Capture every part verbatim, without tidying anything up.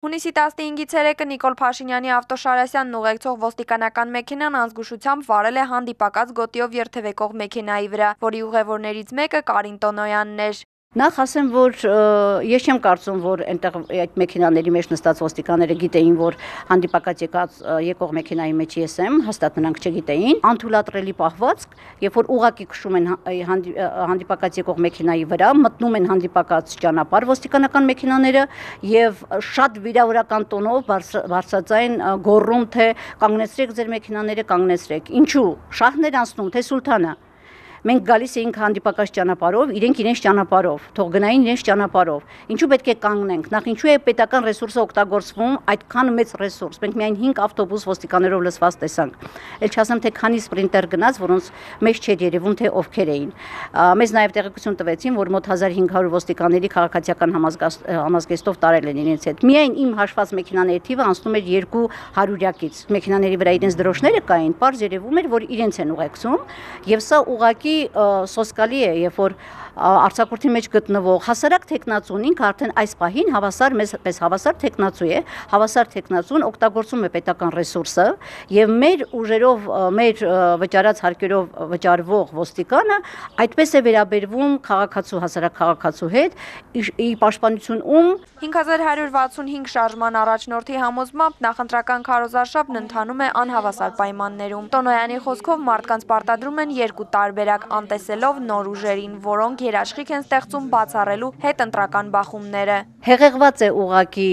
Հունիսի տասնհինգից երեքը Նիկոլ Փաշինյանի ավտոշարասյանն ուղեկցող ոստիկանական մեքենան անզգուշությամբ վարել է հանդիպակաց գոտիով երթևեկող մեքենայի վրա, որի ուղևորներից մեկը Կարին Տոնոյանն էր։ Նախ ասեմ, որ ես չեմ կարծում, որ այնտեղ այդ մեքենաների մեջ նստած ոստիկանները գիտեին, որ հանդիպակաց եկած եկող մեքենայի մեջ ես եմ, հաստատ նրանք չգիտեին։ Անթույլատրելի պահվածք, երբ որ ուղակի քշում են հանդիպակաց եկող մեքենայի վրա, մտնում են հանդիպակաց ճանապարհ ոստիկանական մեքենաները եւ շատ վիրավորական տոնով բարձրաձայն գոռում, թե կանգնեցրեք ձեր մեքենաները, կանգնեցրեք։ Ինչու՞։ Շահներ անցնում, թե սուլթանը։ Մենք գալիս էինք հանդիպակաց ճանապարհով, իրենք իրենց ճանապարհով, թող գնային իրենց ճանապարհով։ Ինչու պետք է կանգնենք։ Նախ ինչու է պետական ռեսուրսը օգտագործվում, այդքան մեծ ռեսուրս։ Մենք միայն հինգ ավտոբուս ոստիկաներով լցված տեսանք։ Էլ չասեմ, թե քանի սպրինտեր գնաց, որոնց մեջ չէր երևում, թե ովքեր էին։ Մեզ նաև տեղեկություն տվեցին, որ մոտ հազար հինգ հարյուր ոստիկանների քաղաքացիական համազգեստով տարել են իրենց հետ։ Միայն իմ հաշված մեքենաների թիվը անցնում էր երկու հարյուրյակից։ Մեքենաների վրա իրենց դրոշները կային, պարզ երևում էր, որ իրենց են ուղեկցում, եւ սա ուղղակի սոսկալի է, երբ որ արձակուրդի մեջ գտնվող հասարակ թեկնածուն ինքը արդեն այս պահին հավասար մեզ պես հավասար թեկնածու է, հավասար թեկնածուն օգտագործում է պետական ռեսուրսը եւ մեր ուժերով, մեր վճարած հարկերով վճարվող ոստիկանը այդպես է վերաբերվում քաղաքացու, հասարակ քաղաքացու հետ, ի պաշտպանություն ում հինգ հազար հարյուր վաթսունհինգ շարժման առաջնորդի համոզմամբ նախընտրական քարոզարշավն ընթանում է անհավասար պայմաններում։ Տոնոյանի խոսքով մարդկանց պարտադրում են երկու տարբերակ, անտեսելով նոր ուժերին, որոնք երաշխիք են ստեղծում բացառելու հետընտրական բախումները։ Հեղեղված է ուղակի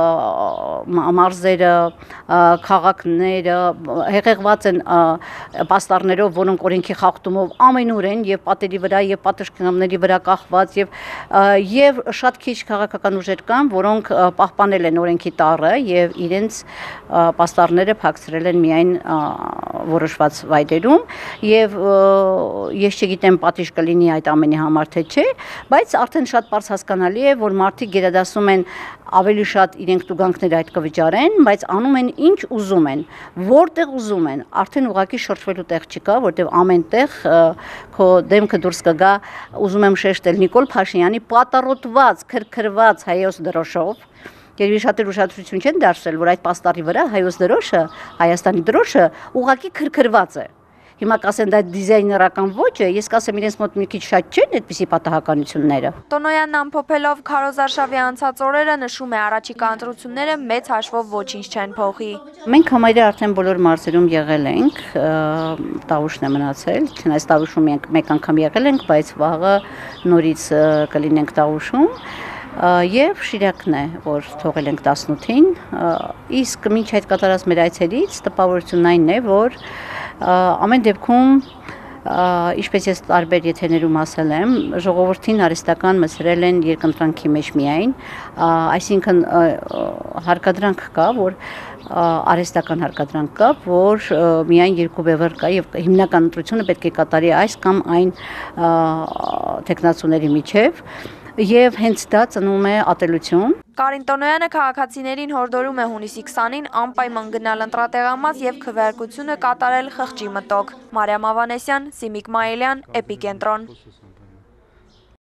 մարզերը, քաղաքները, հեղեղված են պաստառներով, որոնք օրենքի խախտումով ամենուրեն եւ պատերի վրա եւ պատշգամբների վրա կախված եւ եւ շատ քիչ քաղաքական ուժեր կան, որոնք պահպանել են օրենքի տառը եւ իրենց պաստառները փակցրել են միայն որոշված վայրերում եւ ես չգիտեմ պատիժ կլինի այդ ամենի համար թե չէ, բայց արդեն շատ པարզ հասկանալի է, որ մարդիկ գերադասում են ավելի շատ իրենք տուգանքներ այդ կվճարեն, բայց անում են ինչ ուզում են, որտեղ ուզում են, արդեն ուղղակի շրջվելու տեղ չկա, որտեղ ամեն տեղ քո դեմքը դուրս կգա, ուզում եմ շեշտել Նիկոլ Փաշինյանի պատառոտված, քրքրված հայոց դրոշով, Երևի շատեր ուշադրություն չեն դարձրել, որ այդ պաստառի վրա հայոց դրոշը, Հայաստանի դրոշը ուղղակի քրքրված է։ Հիմա կասեն դա դիզայներական ոճ է, ես կասեմ իրենց մոտ մի քիչ շատ չեն այդպիսի պատահականությունները։ Տոնոյանն ամփոփելով քարոզարշավի անցած օրերը նշում է առաջիկա ընտրությունները մեծ հաշվով ոչինչ չեն փոխի։ Մենք համարյա արդեն բոլոր մարզերում եղել ենք, տավուշն է մնացել, չնայած տավուշում մեկ անգամ եղել ենք, բայց վաղը նորից կլինենք տավուշում։ Եվ Շիրակն է, որ թողել ենք տասնութին, իսկ մինչ այդ կատարած մեր այցերից տպավորությունն այն է, որ ամեն դեպքում, ինչպես ես տարբեր եթերներում ասել եմ, ժողովրդին արհեստական մսրել են երկընտրանքի մեջ միայն, այսինքն հարկադրանք կա, որ արհեստական հարկադրանք կա, որ միայն երկու բևեռ կա եւ հիմնական ընտրությունը պետք է կատարի այս կամ այն թեկնածուների միջև Եվ հենց դա ծնում է ատելություն։ Կարին Տոնոյանը քաղաքացիներին հորդորում է հունիսի քսանին անպայման գնալ ընտրատեղամաս եւ քվեարկությունը կատարել խղճի մտոք։ Մարիամ Ավանեսյան, Սիմիկ Մայելյան, Էպի Kentron։